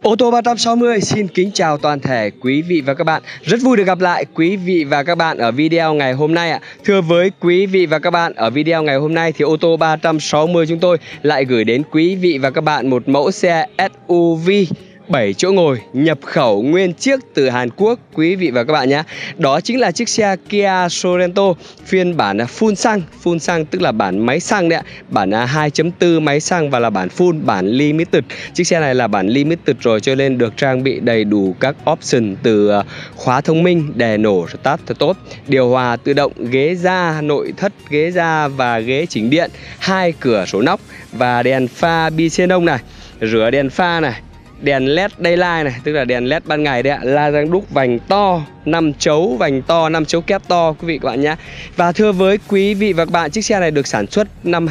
Ô tô 360 xin kính chào toàn thể quý vị và các bạn. Rất vui được gặp lại quý vị và các bạn ở video ngày hôm nay ạ. Thưa với quý vị và các bạn, ở video ngày hôm nay thì ô tô 360 chúng tôi lại gửi đến quý vị và các bạn một mẫu xe SUV 7 chỗ ngồi nhập khẩu nguyên chiếc từ Hàn Quốc quý vị và các bạn nhé. Đó chính là chiếc xe Kia Sorento phiên bản full xăng tức là bản máy xăng đấy ạ. Bản 2.4 máy xăng và là bản full, bản limited. Chiếc xe này là bản limited rồi cho nên được trang bị đầy đủ các option từ khóa thông minh, đèn nổ start thật tốt, điều hòa tự động, ghế da, nội thất ghế da và ghế chỉnh điện, 2 cửa sổ nóc và đèn pha bi xenon này, rửa đèn pha này, đèn led daylight này, tức là đèn led ban ngày đấy ạ, la răng đúc vành to, 5 chấu vành to, 5 chấu kép to quý vị các bạn nhé. Và thưa với quý vị và các bạn, chiếc xe này được sản xuất năm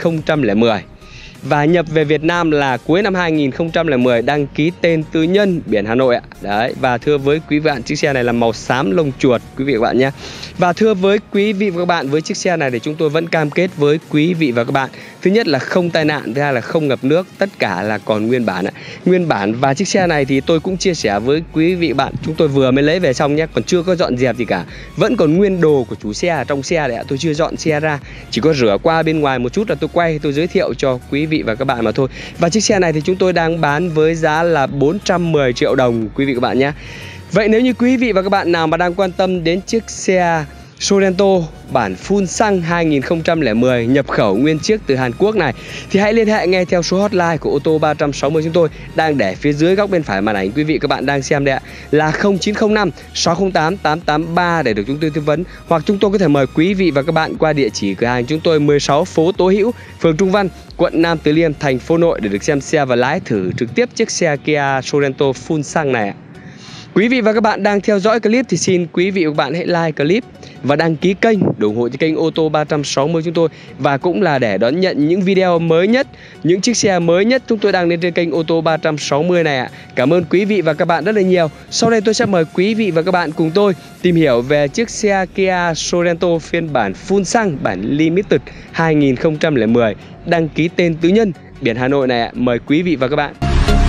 2010 và nhập về Việt Nam là cuối năm 2010, đăng ký tên tư nhân, biển Hà Nội ạ. Đấy, và thưa với quý vị và các bạn, chiếc xe này là màu xám lông chuột quý vị và các bạn nhé. Và thưa với quý vị và các bạn, với chiếc xe này thì chúng tôi vẫn cam kết với quý vị và các bạn, thứ nhất là không tai nạn, thứ hai là không ngập nước, tất cả là còn nguyên bản ạ. Nguyên bản. Và chiếc xe này thì tôi cũng chia sẻ với quý vị và bạn, chúng tôi vừa mới lấy về xong nhé, còn chưa có dọn dẹp gì cả, vẫn còn nguyên đồ của chủ xe ở trong xe đấy ạ. Tôi chưa dọn xe ra, chỉ có rửa qua bên ngoài một chút là tôi quay, tôi giới thiệu cho quý vị và các bạn mà thôi. Và chiếc xe này thì chúng tôi đang bán với giá là 410 triệu đồng quý vị các bạn nhé. Vậy nếu như quý vị và các bạn nào mà đang quan tâm đến chiếc xe Sorento bản full xăng 2010 nhập khẩu nguyên chiếc từ Hàn Quốc này thì hãy liên hệ ngay theo số hotline của ô tô 360 chúng tôi đang để phía dưới góc bên phải màn ảnh quý vị các bạn đang xem đây ạ, là 0905 608 883 để được chúng tôi tư vấn, hoặc chúng tôi có thể mời quý vị và các bạn qua địa chỉ cửa hàng chúng tôi 16 phố Tố Hữu, phường Trung Văn, quận Nam Từ Liêm, thành phố Nội để được xem xe và lái thử trực tiếp chiếc xe Kia Sorento full xăng này ạ. Quý vị và các bạn đang theo dõi clip thì xin quý vị và các bạn hãy like clip và đăng ký kênh để ủng hộ cho kênh ô tô 360 chúng tôi, và cũng là để đón nhận những video mới nhất, những chiếc xe mới nhất chúng tôi đang lên trên kênh ô tô 360 này ạ. Cảm ơn quý vị và các bạn rất là nhiều. Sau đây tôi sẽ mời quý vị và các bạn cùng tôi tìm hiểu về chiếc xe Kia Sorento phiên bản full xăng bản limited 2010 đăng ký tên tư nhân, biển Hà Nội này ạ. Mời quý vị và các bạn.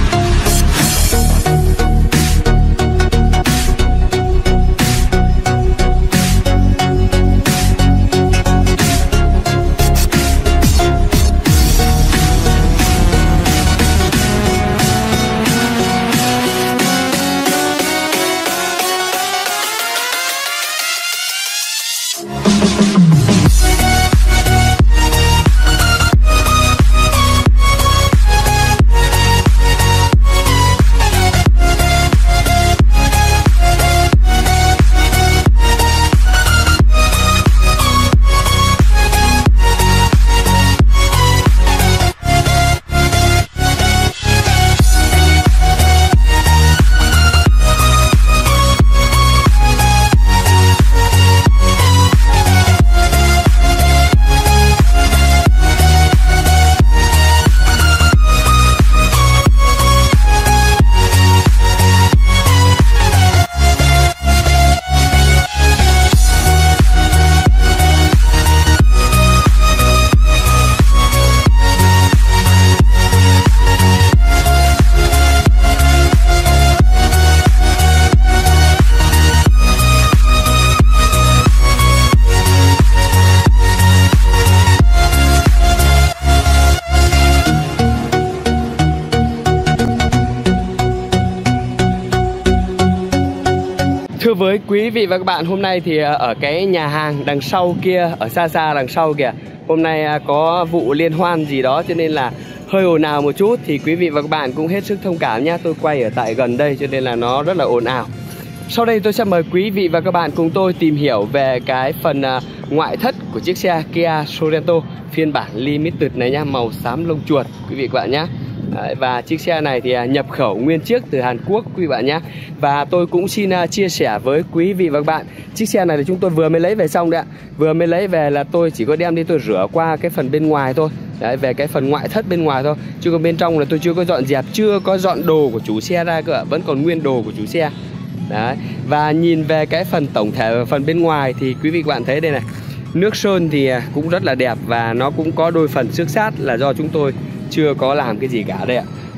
Thưa với quý vị và các bạn, hôm nay thì ở cái nhà hàng đằng sau kia, ở xa xa đằng sau kìa, hôm nay có vụ liên hoan gì đó cho nên là hơi ồn ào một chút, thì quý vị và các bạn cũng hết sức thông cảm nhé. Tôi quay ở tại gần đây cho nên là nó rất là ồn ào. Sau đây tôi sẽ mời quý vị và các bạn cùng tôi tìm hiểu về cái phần ngoại thất của chiếc xe Kia Sorento phiên bản limited này nhá, màu xám lông chuột quý vị các bạn nhé. Và chiếc xe này thì nhập khẩu nguyên chiếc từ Hàn Quốc quý vị bạn nhé. Và tôi cũng xin chia sẻ với quý vị và các bạn, chiếc xe này thì chúng tôi vừa mới lấy về xong đấy ạ. Vừa mới lấy về là tôi chỉ có đem đi tôi rửa qua cái phần bên ngoài thôi. Đấy, về cái phần ngoại thất bên ngoài thôi, chứ còn bên trong là tôi chưa có dọn dẹp, chưa có dọn đồ của chủ xe ra cơ ạ. Vẫn còn nguyên đồ của chủ xe. Đấy. Và nhìn về cái phần tổng thể, phần bên ngoài thì quý vị các bạn thấy đây này, nước sơn thì cũng rất là đẹp và nó cũng có đôi phần xước sát là do chúng tôi chưa có làm cái gì cả đây ạ.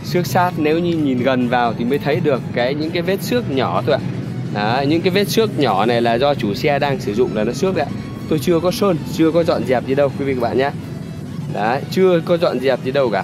Xước sát nếu như nhìn gần vào thì mới thấy được những cái vết xước nhỏ thôi ạ. Đó, những cái vết xước nhỏ này là do chủ xe đang sử dụng là nó xước đấy ạ. Tôi chưa có sơn, chưa có dọn dẹp gì đâu quý vị các bạn nhé. Đấy, chưa có dọn dẹp gì đâu cả.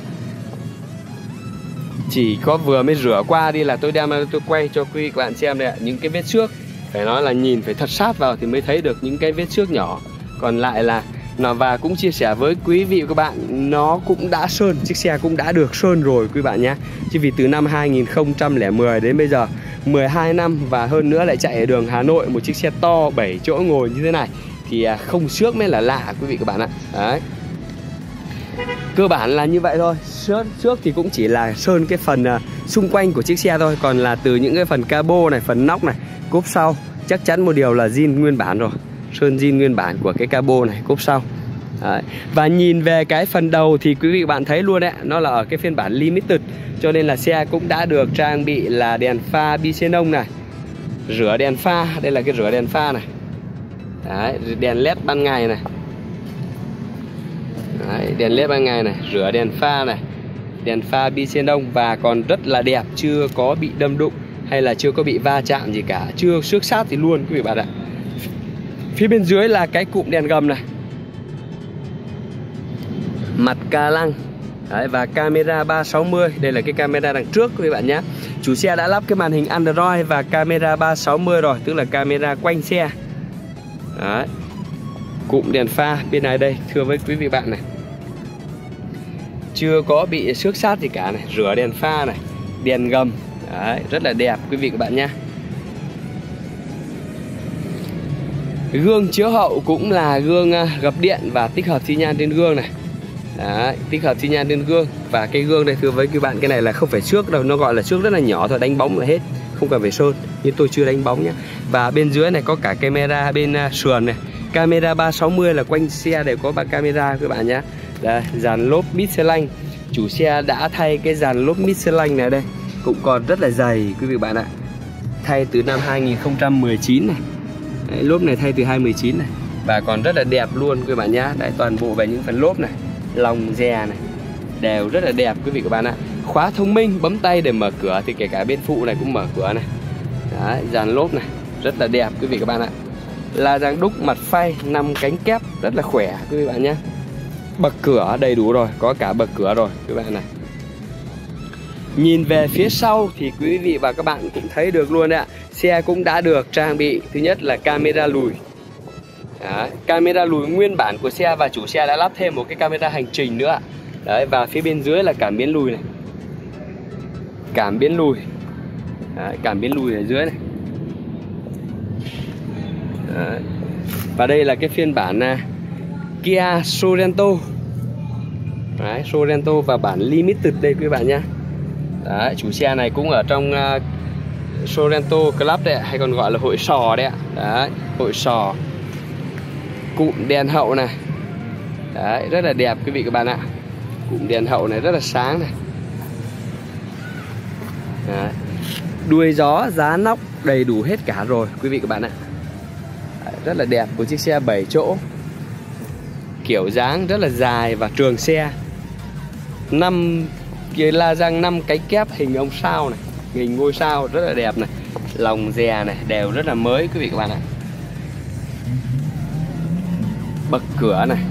Chỉ có vừa mới rửa qua đi là tôi đem ra tôi quay cho quý vị các bạn xem đây ạ. Những cái vết xước phải nói là nhìn phải thật sát vào thì mới thấy được những cái vết xước nhỏ. Còn lại là và cũng chia sẻ với quý vị và các bạn, nó cũng đã sơn, chiếc xe cũng đã được sơn rồi quý bạn nhé. Chứ vì từ năm 2010 đến bây giờ 12 năm và hơn nữa lại chạy ở đường Hà Nội, một chiếc xe to 7 chỗ ngồi như thế này thì không xước mới là lạ quý vị các bạn ạ. Đấy, cơ bản là như vậy thôi. Xước thì cũng chỉ là sơn cái phần xung quanh của chiếc xe thôi. Còn là từ những cái phần cabo này, phần nóc này, cốp sau chắc chắn một điều là zin nguyên bản rồi. Sơn zin nguyên bản của cái cabo này, cốp sau. Đấy. Và nhìn về cái phần đầu thì quý vị bạn thấy luôn đấy, nó là ở cái phiên bản limited, cho nên là xe cũng đã được trang bị là đèn pha bi xenon này, rửa đèn pha, đây là cái rửa đèn pha này. Đấy, đèn led ban ngày này. Đấy, đèn led ban ngày này, rửa đèn pha này, đèn pha bi xenon và còn rất là đẹp, chưa có bị đâm đụng hay là chưa có bị va chạm gì cả, chưa xước sát gì luôn quý vị bạn ạ. Phía bên dưới là cái cụm đèn gầm này, mặt ca lăng. Đấy, và camera 360, đây là cái camera đằng trước quý bạn nhé. Chủ xe đã lắp cái màn hình Android và camera 360 rồi, tức là camera quanh xe. Đấy, cụm đèn pha bên này đây, thưa với quý vị bạn này, chưa có bị xước sát gì cả này, rửa đèn pha này, đèn gầm. Đấy, rất là đẹp quý vị các bạn nhé. Gương chiếu hậu cũng là gương gập điện và tích hợp xi nhan trên gương này. Đấy, tích hợp xi nhan trên gương. Và cái gương đây thưa với các bạn, cái này là không phải xước đâu, nó gọi là xước rất là nhỏ thôi, đánh bóng là hết, không cần phải sơn, nhưng tôi chưa đánh bóng nhé. Và bên dưới này có cả camera bên sườn này, camera 360 là quanh xe đều có 3 camera các bạn nhé. Đây, dàn lốp Michelin, chủ xe đã thay cái dàn lốp Michelin này đây, cũng còn rất là dày quý vị bạn ạ, thay từ năm 2019 này. Đấy, lốp này thay từ 2019 này và còn rất là đẹp luôn quý bạn nhé. Đấy, toàn bộ về những phần lốp này, lòng dè này đều rất là đẹp quý vị các bạn ạ. Khóa thông minh, bấm tay để mở cửa thì kể cả bên phụ này cũng mở cửa này. Đấy, dàn lốp này rất là đẹp quý vị các bạn ạ. La răng đúc mặt phay, 5 cánh kép rất là khỏe quý vị bạn nhé. Bậc cửa đầy đủ rồi, có cả bậc cửa rồi quý bạn này. Nhìn về phía sau thì quý vị và các bạn cũng thấy được luôn đấy ạ. Xe cũng đã được trang bị, thứ nhất là camera lùi. Đấy, camera lùi nguyên bản của xe và chủ xe đã lắp thêm một cái camera hành trình nữa. Đấy, và phía bên dưới là cảm biến lùi này. Cảm biến lùi. Đấy, cảm biến lùi ở dưới này. Đấy. Và đây là cái phiên bản Kia Sorento. Đấy, Sorento và bản Limited đây quý bạn nhé. Đấy, chủ xe này cũng ở trong Sorento Club đấy, hay còn gọi là hội sò đấy ạ. Đấy, hội sò. Cụm đèn hậu này. Đấy, rất là đẹp quý vị các bạn ạ. Cụm đèn hậu này rất là sáng này. Đấy. Đuôi gió, giá nóc đầy đủ hết cả rồi quý vị các bạn ạ. Đấy, rất là đẹp, của chiếc xe 7 chỗ. Kiểu dáng rất là dài và trường xe. 5 kia la răng 5 cánh kép hình ông sao này, hình ngôi sao rất là đẹp này. Lòng dè này đều rất là mới quý vị các bạn ạ. Bậc cửa này.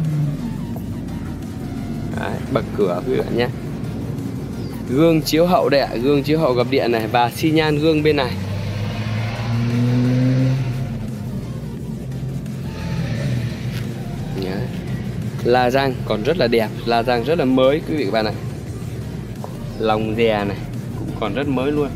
Đấy, bậc cửa quý vị bạn nhé. Gương chiếu hậu đây ạ, gương chiếu hậu gập điện này và xi nhan gương bên này. Đấy. La răng còn rất là đẹp, la răng rất là mới quý vị các bạn ạ. Lòng dè này cũng còn rất mới luôn.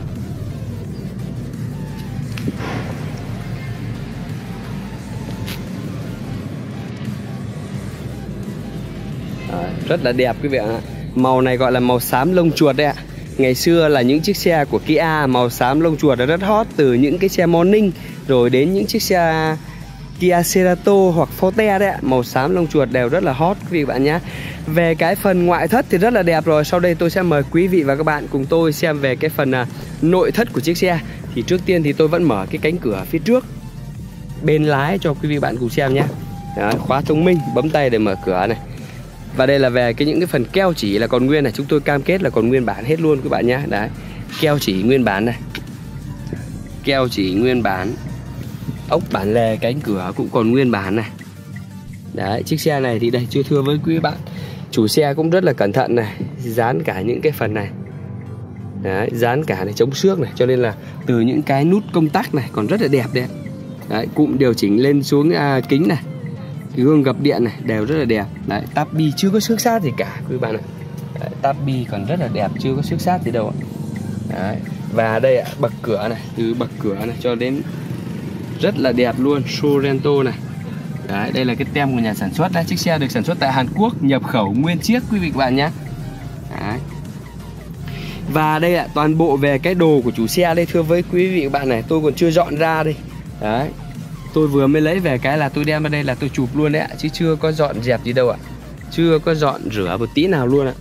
Rất là đẹp quý vị ạ. Màu này gọi là màu xám lông chuột đấy ạ. Ngày xưa là những chiếc xe của Kia màu xám lông chuột rất hot, từ những cái xe Morning rồi đến những chiếc xe Kia Cerato hoặc Forte đấy ạ. Màu xám lông chuột đều rất là hot quý vị bạn nhé. Về cái phần ngoại thất thì rất là đẹp rồi. Sau đây tôi sẽ mời quý vị và các bạn cùng tôi xem về cái phần nội thất của chiếc xe. Thì trước tiên thì tôi vẫn mở cái cánh cửa phía trước bên lái cho quý vị bạn cùng xem nhé. Đấy, khóa thông minh, bấm tay để mở cửa này. Và đây là về những cái phần keo chỉ là còn nguyên này, chúng tôi cam kết là còn nguyên bản hết luôn các bạn nhé. Đấy, keo chỉ nguyên bản này, keo chỉ nguyên bản, ốc bản lề cánh cửa cũng còn nguyên bản này. Đấy, chiếc xe này thì đây chưa thưa với quý bạn, chủ xe cũng rất là cẩn thận này, dán cả những cái phần này. Đấy, dán cả này, chống xước này, cho nên là từ những cái nút công tắc này còn rất là đẹp đấy. Đấy, cụm điều chỉnh lên xuống kính này, gương gập điện này đều rất là đẹp. Đấy, táp bi chưa có xước sát gì cả quý bạn ạ. Đấy, táp bi còn rất là đẹp, chưa có xước sát gì đâu ạ. Đấy, và đây ạ, bậc cửa này, từ bậc cửa này cho đến rất là đẹp luôn, Sorento này. Đấy, đây là cái tem của nhà sản xuất đấy. Chiếc xe được sản xuất tại Hàn Quốc, nhập khẩu nguyên chiếc quý vị các bạn nhé. Đấy. Và đây là toàn bộ về cái đồ của chủ xe đây, thưa với quý vị các bạn này, tôi còn chưa dọn ra đây. Đấy, tôi vừa mới lấy về cái là tôi đem vào đây là tôi chụp luôn đấy ạ, chứ chưa có dọn dẹp gì đâu ạ. Chưa có dọn rửa một tí nào luôn ạ.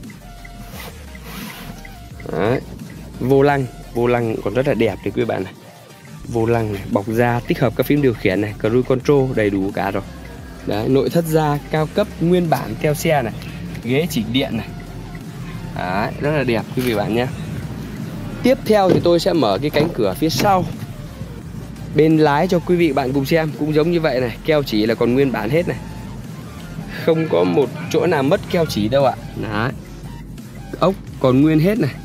Đấy, vô lăng còn rất là đẹp đấy quý bạn này. Vô lăng này, bọc da, tích hợp các phím điều khiển này, cruise control đầy đủ cả rồi. Đấy, nội thất da cao cấp nguyên bản theo xe này, ghế chỉnh điện này. Đấy, rất là đẹp quý vị bạn nhé. Tiếp theo thì tôi sẽ mở cái cánh cửa phía sau bên lái cho quý vị bạn cùng xem. Cũng giống như vậy này, keo chỉ là còn nguyên bản hết này, không có một chỗ nào mất keo chỉ đâu ạ. Đấy, ốc còn nguyên hết này,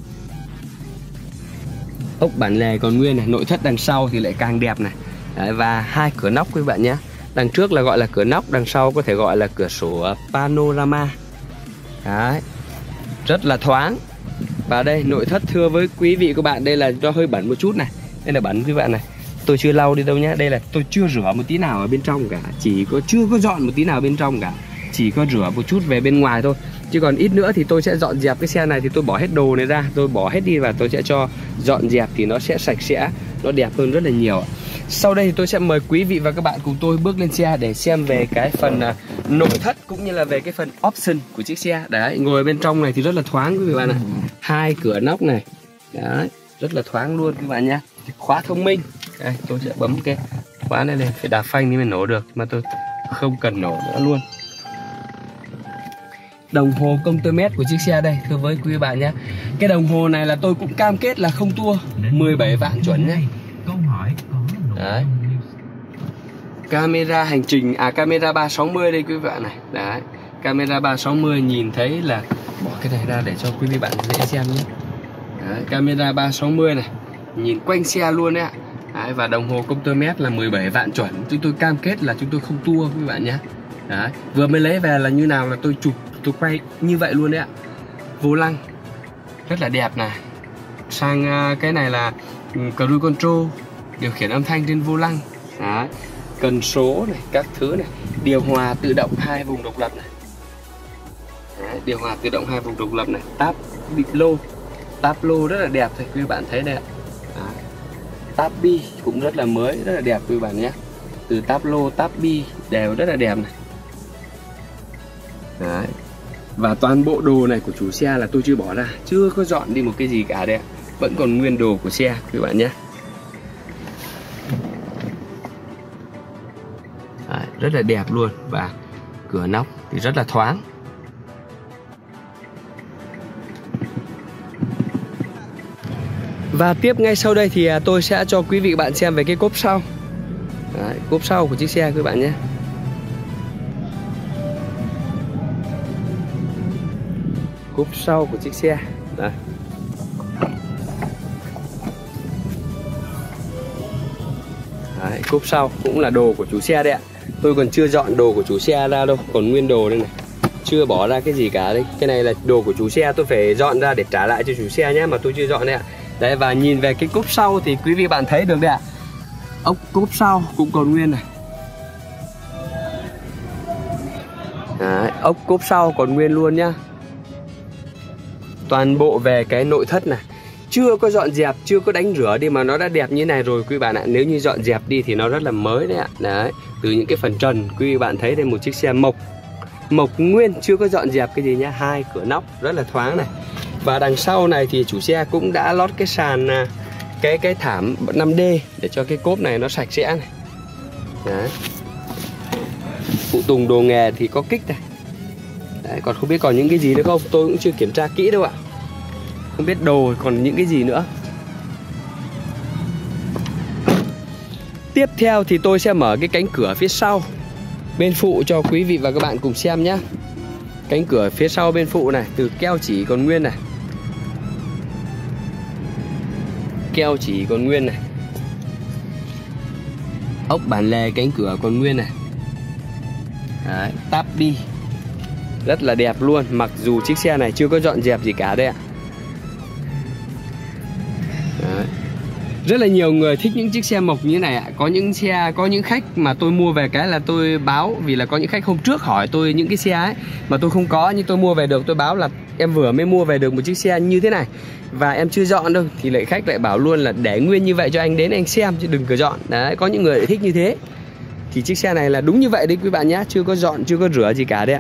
ốc bản lề còn nguyên này. Nội thất đằng sau thì lại càng đẹp này. Đấy, và hai cửa nóc quý bạn nhé. Đằng trước là gọi là cửa nóc, đằng sau có thể gọi là cửa sổ panorama. Đấy, rất là thoáng. Và đây nội thất thưa với quý vị các bạn, đây là do hơi bẩn một chút này. Đây là bẩn quý bạn này, tôi chưa lau đi đâu nhá. Đây là tôi chưa rửa một tí nào ở bên trong cả, chưa có dọn một tí nào bên trong cả, chỉ có rửa một chút về bên ngoài thôi. Chứ còn ít nữa thì tôi sẽ dọn dẹp cái xe này, thì tôi bỏ hết đồ này ra, tôi bỏ hết đi và tôi sẽ cho dọn dẹp thì nó sẽ sạch sẽ, nó đẹp hơn rất là nhiều. Sau đây thì tôi sẽ mời quý vị và các bạn cùng tôi bước lên xe để xem về cái phần nội thất cũng như là về cái phần option của chiếc xe. Đấy, ngồi bên trong này thì rất là thoáng quý vị bạn này. Hai cửa nóc này. Đấy, rất là thoáng luôn các bạn nhé. Khóa thông minh. Đây, tôi sẽ bấm cái khóa này lên, phải đạp phanh thì mới nổ được, mà tôi không cần nổ nữa luôn. Đồng hồ công tơ mét của chiếc xe đây, thưa với quý bạn nhé. Cái đồng hồ này là tôi cũng cam kết là không tua, 17 vạn chuẩn nhé. Đấy, camera hành trình, camera 360 đây quý bạn này. Đấy, camera 360 nhìn thấy là, bỏ cái này ra để cho quý vị bạn dễ xem nhé. Đấy, camera 360 này, nhìn quanh xe luôn đấy ạ. Đấy, và đồng hồ công tơ mét là 17 vạn chuẩn. Chúng tôi cam kết là chúng tôi không tua quý bạn nhé. Đấy, vừa mới lấy về là như nào là tôi chụp, tôi quay như vậy luôn đấy ạ. Vô lăng rất là đẹp này. Sang cái này là cruise control, điều khiển âm thanh trên vô lăng. Đấy, cần số này, các thứ này, điều hòa tự động 2 vùng độc lập này. Đấy, điều hòa tự động 2 vùng độc lập này, táp lô rất là đẹp thì quý bạn thấy đây ạ. Táp bi cũng rất là mới, rất là đẹp quý bạn nhé. Từ táp lô, táp bi đều rất là đẹp này. Đấy, và toàn bộ đồ này của chủ xe là tôi chưa bỏ ra, chưa có dọn đi một cái gì cả đây ạ. Vẫn còn nguyên đồ của xe quý bạn nhé. Đấy, rất là đẹp luôn. Và cửa nóc thì rất là thoáng. Và tiếp ngay sau đây thì tôi sẽ cho quý vị bạn xem về cái cốp sau. Đấy, cốp sau của chiếc xe quý bạn nhé. Cốp sau của chiếc xe. Đấy. Đấy, cốp sau cũng là đồ của chủ xe đấy ạ. Tôi còn chưa dọn đồ của chủ xe ra đâu, còn nguyên đồ đây này, chưa bỏ ra cái gì cả đây. Cái này là đồ của chủ xe, tôi phải dọn ra để trả lại cho chủ xe nhé, mà tôi chưa dọn đấy ạ. Đấy, và nhìn về cái cốp sau thì quý vị bạn thấy được đấy ạ. Ốc cốp sau cũng còn nguyên này. Đấy, ốc cốp sau còn nguyên luôn nhá. Toàn bộ về cái nội thất này chưa có dọn dẹp, chưa có đánh rửa đi mà nó đã đẹp như thế này rồi quý bạn ạ. Nếu như dọn dẹp đi thì nó rất là mới đấy ạ. Đấy, từ những cái phần trần quý vị bạn thấy đây, một chiếc xe mộc nguyên, chưa có dọn dẹp cái gì nhá. Hai cửa nóc rất là thoáng này. Và đằng sau này thì chủ xe cũng đã lót cái sàn, cái thảm 5D để cho cái cốp này nó sạch sẽ này. Đấy, phụ tùng đồ nghề thì có kích này. Đấy, còn không biết còn những cái gì nữa không, tôi cũng chưa kiểm tra kỹ đâu ạ. Không biết đồ còn những cái gì nữa. Tiếp theo thì tôi sẽ mở cái cánh cửa phía sau bên phụ cho quý vị và các bạn cùng xem nhé. Cánh cửa phía sau bên phụ này, từ keo chỉ còn nguyên này, keo chỉ còn nguyên này, ốc bản lề cánh cửa còn nguyên này. Đấy, táp bi rất là đẹp luôn, mặc dù chiếc xe này chưa có dọn dẹp gì cả đây ạ. Đấy. Rất là nhiều người thích những chiếc xe mộc như thế này ạ. Có những khách mà tôi mua về cái là tôi báo, vì là có những khách hôm trước hỏi tôi những cái xe ấy mà tôi không có, nhưng tôi mua về được, tôi báo là em vừa mới mua về được một chiếc xe như thế này và em chưa dọn đâu, thì lại khách lại bảo luôn là để nguyên như vậy cho anh đến anh xem chứ đừng có dọn. Đấy, có những người lại thích như thế. Thì chiếc xe này là đúng như vậy đấy quý bạn nhé, chưa có dọn, chưa có rửa gì cả đấy ạ.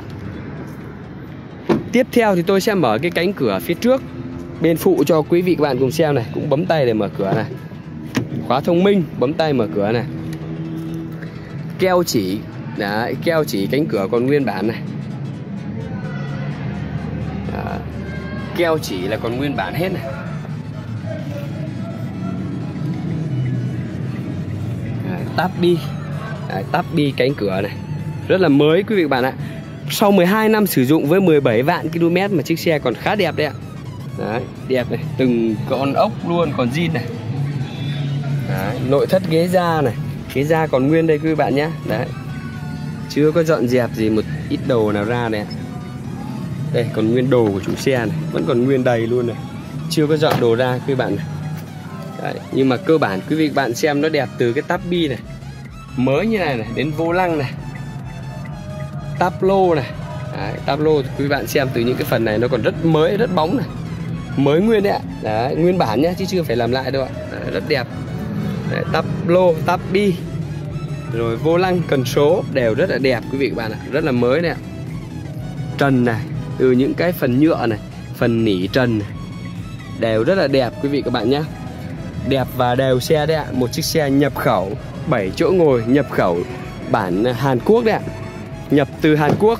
Tiếp theo thì tôi sẽ mở cái cánh cửa phía trước bên phụ cho quý vị các bạn cùng xem này. Cũng bấm tay để mở cửa này, khóa thông minh, bấm tay mở cửa này. Keo chỉ, đấy, keo chỉ cánh cửa còn nguyên bản này. Đó. Keo chỉ là còn nguyên bản hết này. Đấy, táp bi. Đấy, táp bi cánh cửa này rất là mới quý vị các bạn ạ. Sau 12 năm sử dụng với 17 vạn km mà chiếc xe còn khá đẹp đấy ạ. Đấy, đẹp này, từng con ốc luôn còn zin này. Đấy, nội thất ghế da này, ghế da còn nguyên đây quý bạn nhé. Đấy, chưa có dọn dẹp gì một ít đồ nào ra này. Đây còn nguyên đồ của chủ xe này, vẫn còn nguyên đầy luôn này, chưa có dọn đồ ra quý bạn này. Đấy, nhưng mà cơ bản quý vị bạn xem nó đẹp từ cái táp bi này mới như này này đến vô lăng này, táp lô này. Đấy, táp lô quý bạn xem từ những cái phần này nó còn rất mới, rất bóng này, mới nguyên đấy ạ. Đấy, nguyên bản nhá chứ chưa phải làm lại đâu ạ. Đấy, rất đẹp. Đấy, táp lô, táp bi, rồi vô lăng, cần số đều rất là đẹp quý vị các bạn ạ, rất là mới đấy ạ. Trần này, từ những cái phần nhựa này, phần nỉ trần này, đều rất là đẹp quý vị các bạn nhé. Đẹp và đều xe đấy ạ. Một chiếc xe nhập khẩu 7 chỗ ngồi, nhập khẩu bản Hàn Quốc đấy ạ, nhập từ Hàn Quốc.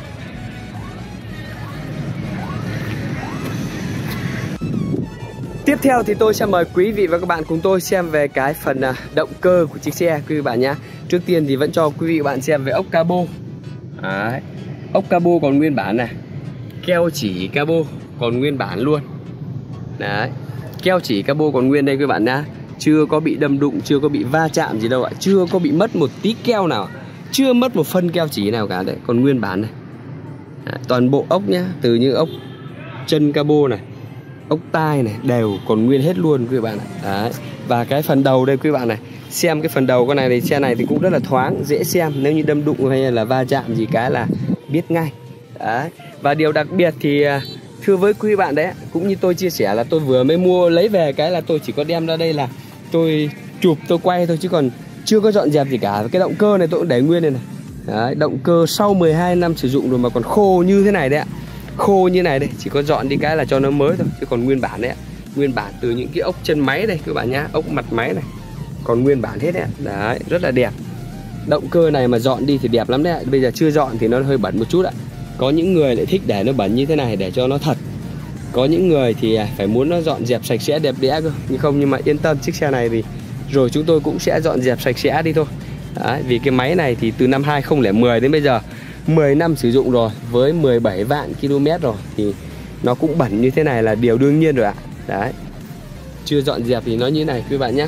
Tiếp theo thì tôi sẽ mời quý vị và các bạn cùng tôi xem về cái phần động cơ của chiếc xe quý vị bạn nhé. Trước tiên thì vẫn cho quý vị và bạn xem về ốc cabo. Đấy, ốc cabo còn nguyên bản này, keo chỉ cabo còn nguyên bản luôn. Đấy, keo chỉ cabo còn nguyên đây quý bạn nhá, chưa có bị đâm đụng, chưa có bị va chạm gì đâu ạ, chưa có bị mất một tí keo nào, chưa mất một phân keo chỉ nào cả đấy, còn nguyên bản này. Đấy, toàn bộ ốc nhá, từ những ốc chân cabo này, ốc tai này đều còn nguyên hết luôn quý bạn ạ. Đấy, và cái phần đầu đây quý bạn này, xem cái phần đầu con này thì xe này thì cũng rất là thoáng, dễ xem, nếu như đâm đụng hay là va chạm gì cái là biết ngay. Đấy, và điều đặc biệt thì thưa với quý bạn đấy, cũng như tôi chia sẻ là tôi vừa mới mua lấy về cái là tôi chỉ có đem ra đây là tôi chụp, tôi quay thôi chứ còn chưa có dọn dẹp gì cả. Cái động cơ này tôi cũng để nguyên đây này. Đấy, động cơ sau 12 năm sử dụng rồi mà còn khô như thế này đấy ạ, khô như này đây, chỉ có dọn đi cái là cho nó mới thôi chứ còn nguyên bản đấy ạ. Nguyên bản từ những cái ốc chân máy đây các bạn nhá, ốc mặt máy này còn nguyên bản hết đấy ạ. Đấy, rất là đẹp. Động cơ này mà dọn đi thì đẹp lắm đấy ạ. Bây giờ chưa dọn thì nó hơi bẩn một chút ạ. Có những người lại thích để nó bẩn như thế này để cho nó thật. Có những người thì phải muốn nó dọn dẹp sạch sẽ đẹp đẽ cơ. Nhưng mà yên tâm, chiếc xe này thì rồi chúng tôi cũng sẽ dọn dẹp sạch sẽ đi thôi. Đấy, vì cái máy này thì từ năm 2010 đến bây giờ 10 năm sử dụng rồi, với 17 vạn km rồi thì nó cũng bẩn như thế này là điều đương nhiên rồi ạ. Đấy, chưa dọn dẹp thì nó như thế này quý bạn nhé.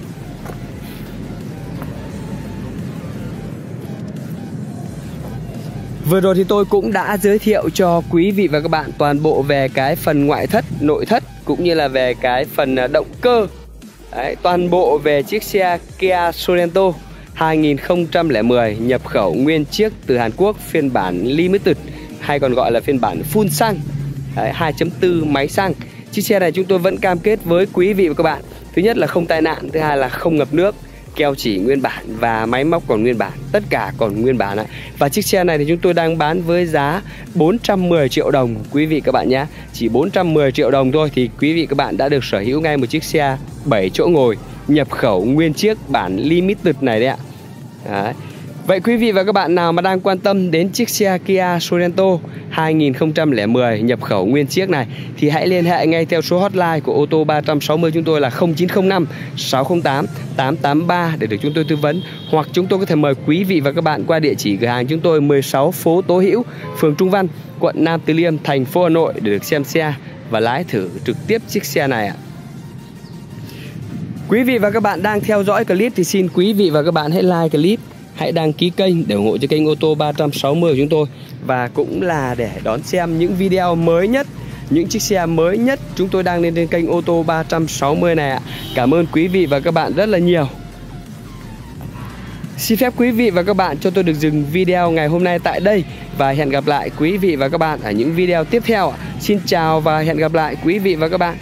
Vừa rồi thì tôi cũng đã giới thiệu cho quý vị và các bạn toàn bộ về cái phần ngoại thất, nội thất cũng như là về cái phần động cơ. Đấy, toàn bộ về chiếc xe Kia Sorento 2010 nhập khẩu nguyên chiếc từ Hàn Quốc, phiên bản Limited hay còn gọi là phiên bản full xăng. Đấy, 2.4 máy xăng. Chiếc xe này chúng tôi vẫn cam kết với quý vị và các bạn, thứ nhất là không tai nạn, thứ hai là không ngập nước, keo chỉ nguyên bản và máy móc còn nguyên bản, tất cả còn nguyên bản. Và chiếc xe này thì chúng tôi đang bán với giá 410 triệu đồng quý vị các bạn nhé. Chỉ 410 triệu đồng thôi thì quý vị các bạn đã được sở hữu ngay một chiếc xe 7 chỗ ngồi nhập khẩu nguyên chiếc bản Limited này đấy ạ. Đấy. Vậy quý vị và các bạn nào mà đang quan tâm đến chiếc xe Kia Sorento 2010 nhập khẩu nguyên chiếc này thì hãy liên hệ ngay theo số hotline của ô tô 360 chúng tôi là 0905 608 883 để được chúng tôi tư vấn, hoặc chúng tôi có thể mời quý vị và các bạn qua địa chỉ cửa hàng chúng tôi 16 phố Tố Hữu, phường Trung Văn, quận Nam Từ Liêm, thành phố Hà Nội để được xem xe và lái thử trực tiếp chiếc xe này ạ. Quý vị và các bạn đang theo dõi clip thì xin quý vị và các bạn hãy like clip, hãy đăng ký kênh để ủng hộ cho kênh ô tô 360 của chúng tôi, và cũng là để đón xem những video mới nhất, những chiếc xe mới nhất chúng tôi đang lên trên kênh ô tô 360 này ạ. Cảm ơn quý vị và các bạn rất là nhiều. Xin phép quý vị và các bạn cho tôi được dừng video ngày hôm nay tại đây và hẹn gặp lại quý vị và các bạn ở những video tiếp theo. Xin chào và hẹn gặp lại quý vị và các bạn.